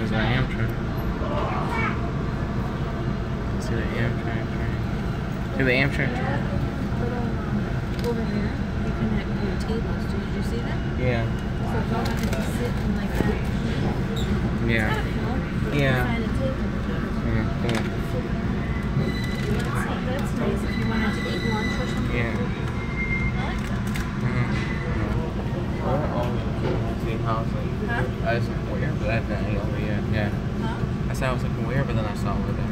There's an Amtrak. See the Amtrak train. See the Amtrak train? Over there, you can have your tables. Did you see that? Yeah. So you don't have to sit in like that. Yeah. Kind of cool. Yeah. Find a table. Yeah, cool. That's nice if you wanted to eat lunch or something. Yeah. I like that. What all the same house? Huh? I was like, where? But I didn't know. Yeah. Huh? I said I was looking where, but then I saw it there.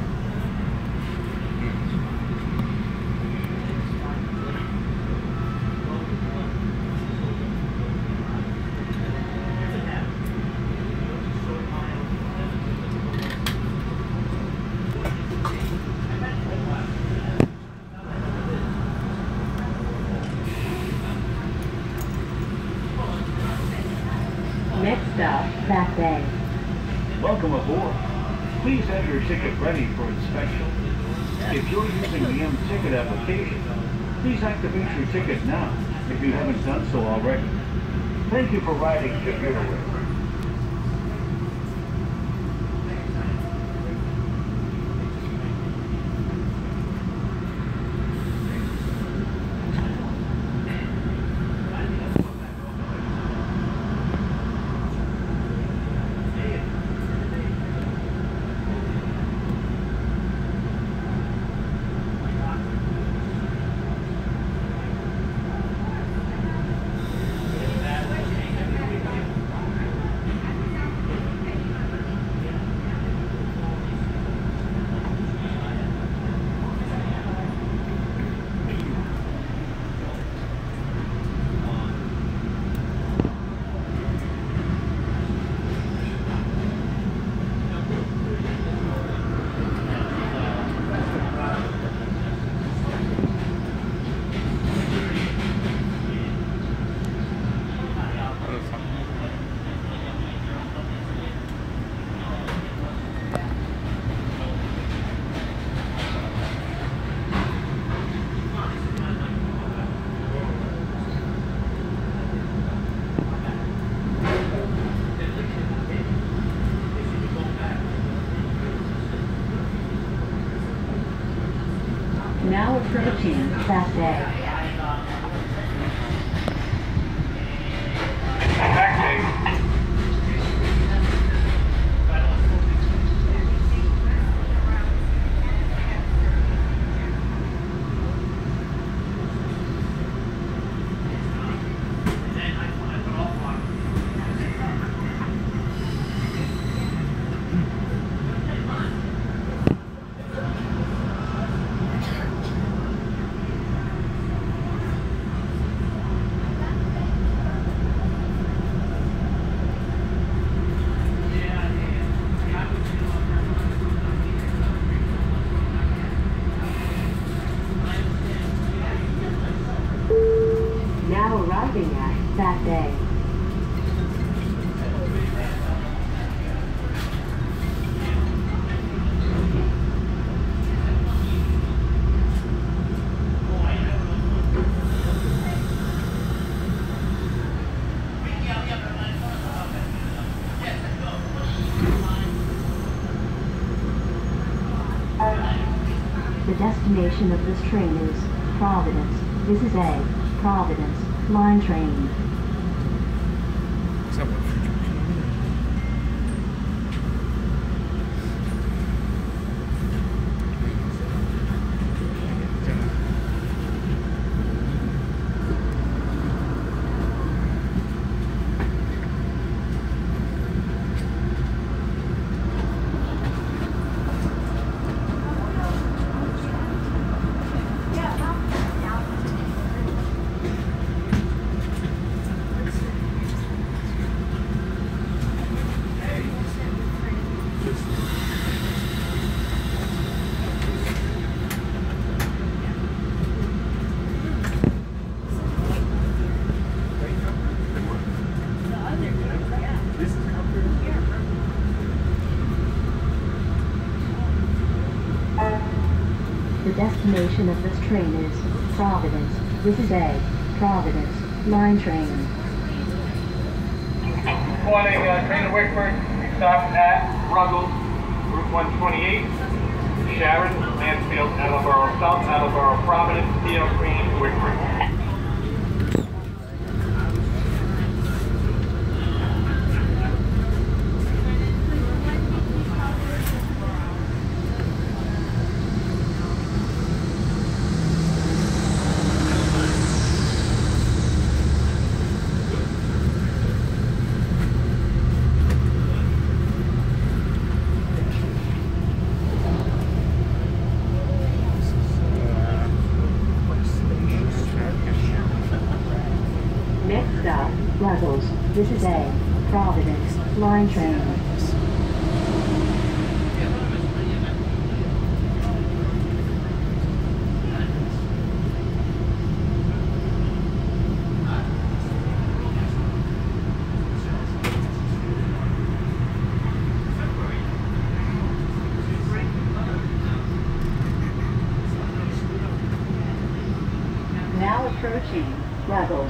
Next stop, that day. Welcome aboard. Please have your ticket ready for inspection. If you're using the M-Ticket application, please activate your ticket now if you haven't done so already. Thank you for riding commuter. Now approaching that day. Now arriving at that day. The destination of this train is Providence. This is a Providence line train. The destination of this train is Providence. This is a Providence line train. Morning, train to Wickford. stop at Ruggles, Route 128, Sharon, Mansfield, Attleboro South, Attleboro, Providence, TL Green, Whitford. Next stop, Ruggles. This is A, Providence, line train. Now approaching Ruggles.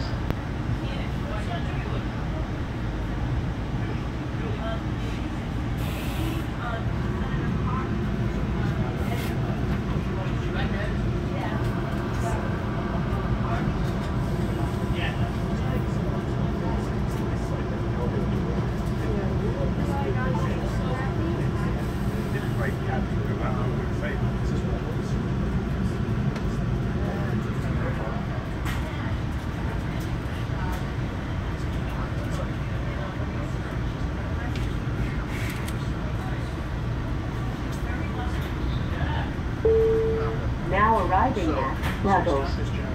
Now arriving at Ruggles.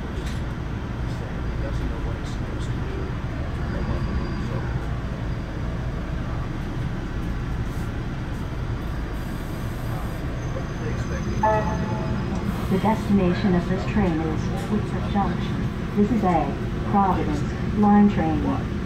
The destination of this train is Whitford Junction. This is A, Providence, line train.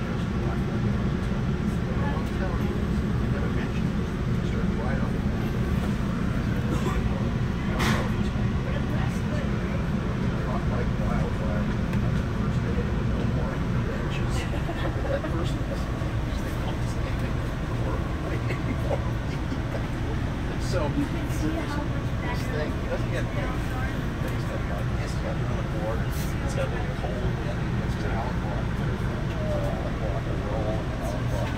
So you can see this thing, it doesn't get big. It's got on the board, it's got a little hole in it, it's got an outlook, a roll, and an outlook.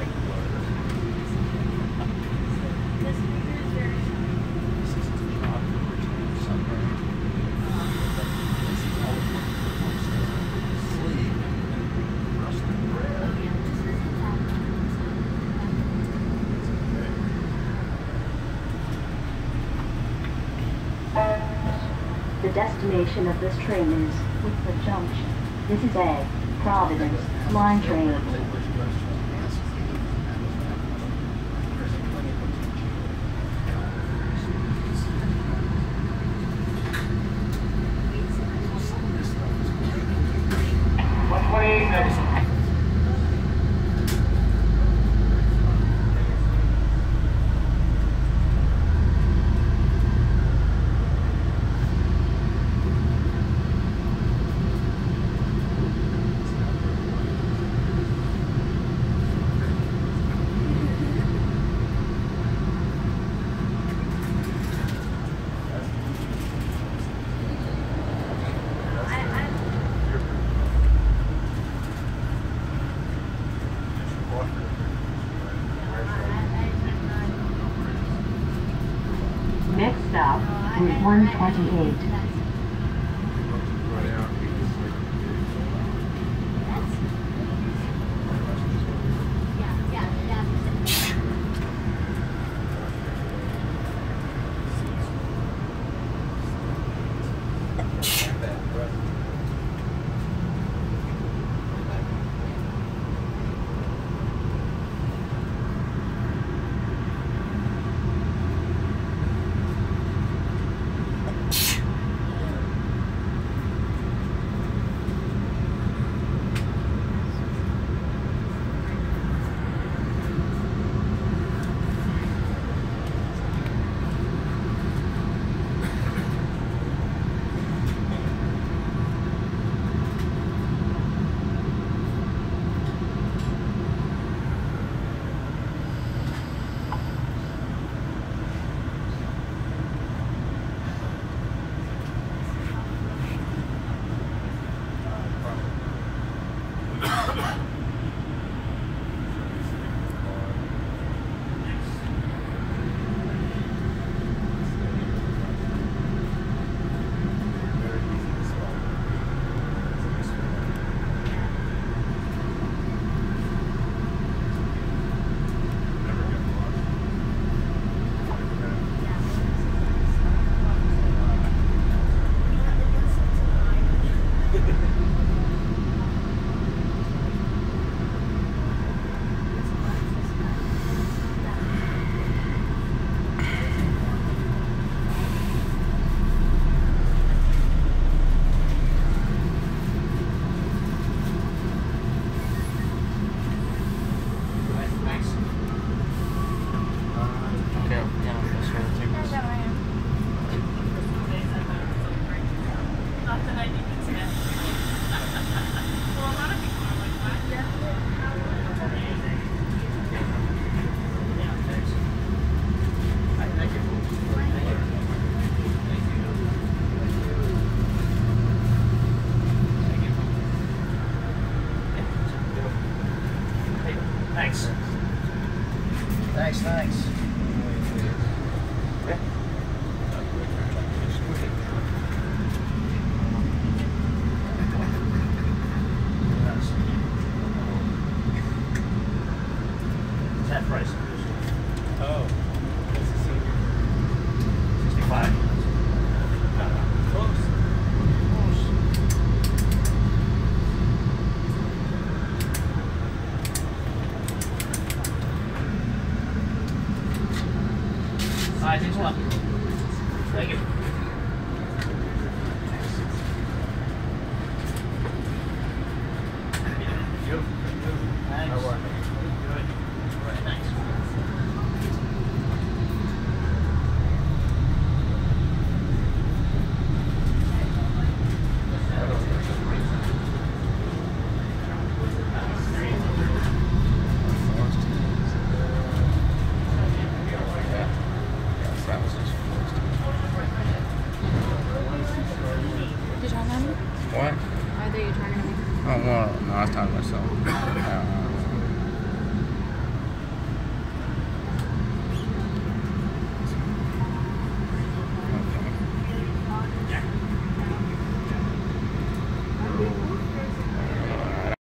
This is the job for original submarine. This is all the work for the sleeve and rusted bread. The destination of this train is Whitford Junction. This is A, Providence, line train. Next stop, Route 128. Thanks. Yeah. That price. Oh. 65. Close. All right, thanks a lot. Thank you.